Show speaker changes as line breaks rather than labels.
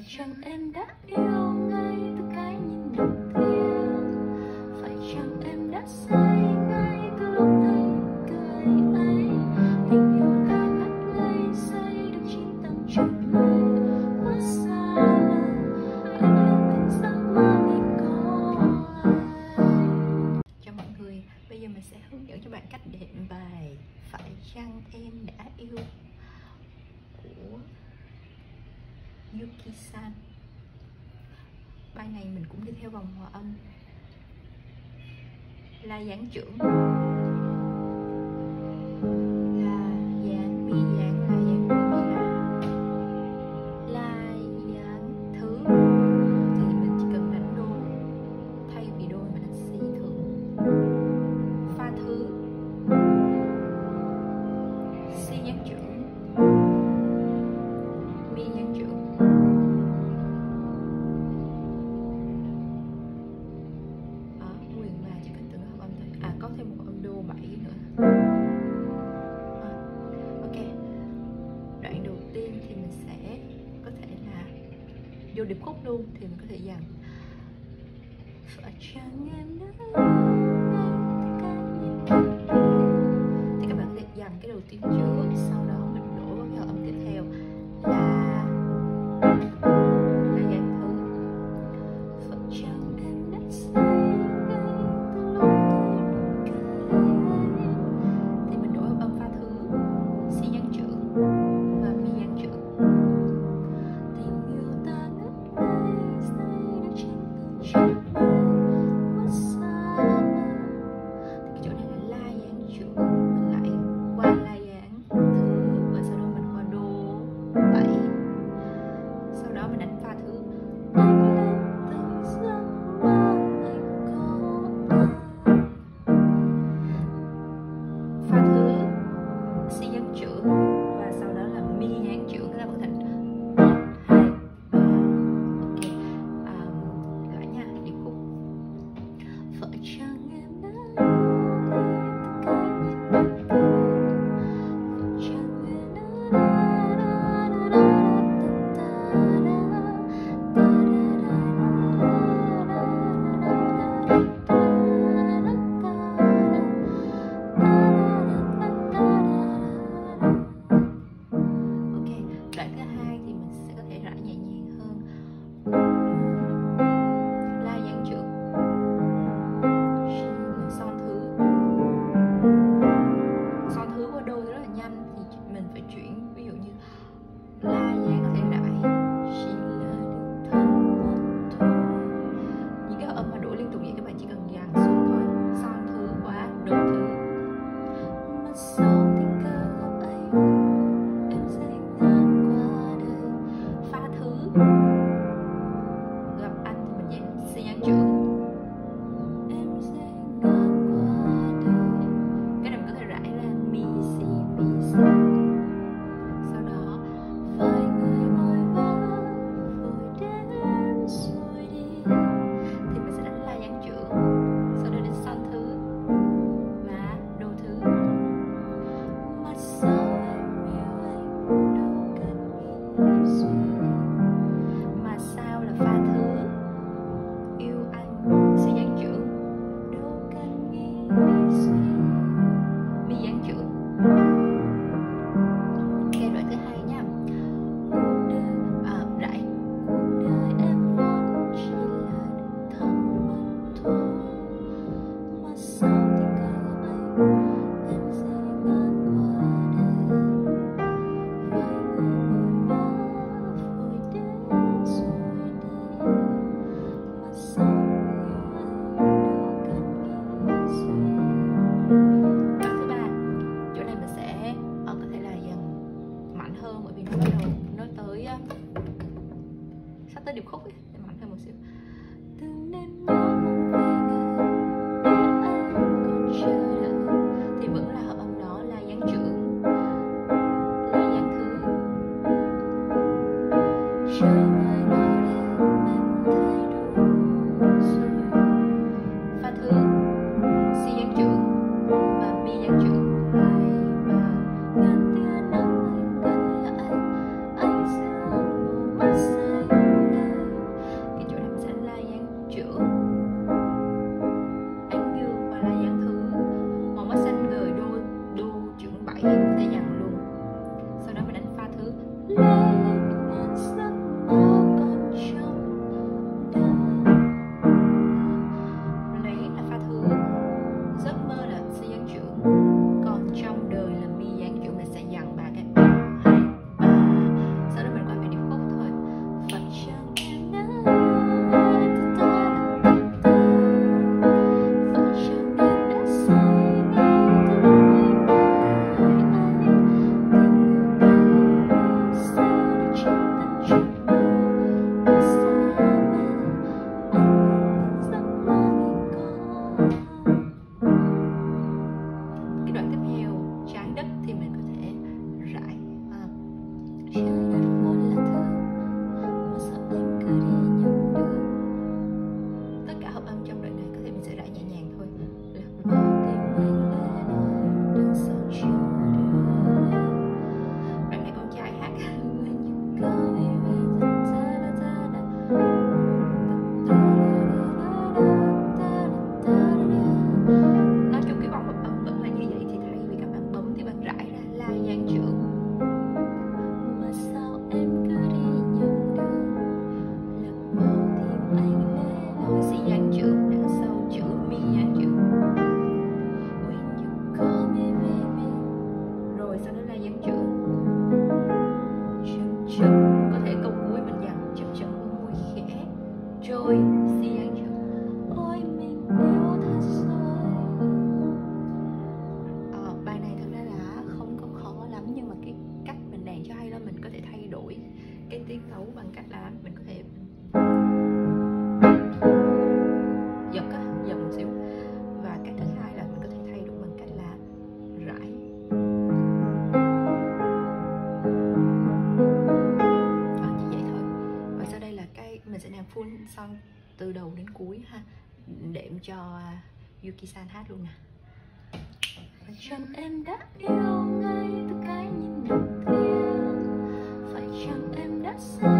Phải chăng em đã yêu ngay từ cái nhìn đầu tiên? Phải chăng em đã say ngay từ lúc thấy cười ấy? Tình yêu ta ngất ngây say được trên tầng trời mây. Quá xa lạ, anh lên tình giấc mơ ngày có ai. Chào mọi người, bây giờ mình sẽ hướng dẫn cho bạn cách đệm bài Phải chăng em đã yêu của Yuki-san. Bài này mình cũng đi theo vòng hòa âm La gián trưởng, La gián mi gián, La gián mi mi La gián thứ, thì mình chỉ cần đánh đô, thay vì đô mình đánh si thường. Pha thứ, si gián trưởng, mi gián trưởng. Có thêm một âm đô 7 nữa. Ok, đoạn đầu tiên thì mình sẽ có thể là vô điệp khúc luôn, thì mình có thể dàn phải chăng em đã thì các bạn có thể dàn cái đầu tiên trước, sau đó mình đổ vào cái hợp âm tiếp theo là dàn thứ. Phải chăng em đã say tới điệp khúc ấy, để mạnh thêm một xíu. Thì vẫn là hợp âm đó, La gián trưởng, La gián thứ. Pha thứ, Si gián trưởng và Mi gián trưởng. 2, 3. Ngàn tia nắng anh gần lại, anh sẽ mắt say. trên mây ở xa bên, anh thức giấc mơ nghiêng co. Cái đoạn tiếp theo trái đất thì mình có thể rải trái đất vốn là thương mà sao anh cứ đi nhầm đường. Tất cả hợp âm trong đoạn này có thể mình sẽ rải nhẹ nhàng thôi. Lạc vào tim anh lẻ loi đằng sau chiều đưa lên. Đoạn này con trai hát when you call me with the ta-da-da-da. Nói chung cái vòng hợp âm vẫn là như vậy, thì thay vì các bạn bấm thì bạn rải ra la giang trưởng. Mà sao em cứ đi nhầm đường, lạc vào tim anh lẻ loi, si giang trưởng đằng sau chữ mi giang trưởng. When you call me baby, rồi sau đó là giang trưởng. Chậm chậm, có thể câu cuối mình dặn chậm chậm với môi khẽ trôi si giang trưởng. Ôi mình yêu thật rồi. Bài này thật ra là không có khó lắm, nhưng mà cái cách mình đàn cho hay là mình có thể thay đổi cái tiết tấu bằng cách là mình có thể giật một xíu, và cách thứ hai là mình có thể thay đổi bằng cách là rải. Chỉ vậy thôi. Và sau đây là mình sẽ làm full song từ đầu đến cuối ha, đệm cho Yuki-san hát luôn nè. Phải chăng em đã yêu ngay từ cái nhìn đầu tiên? Phải chăng em đã say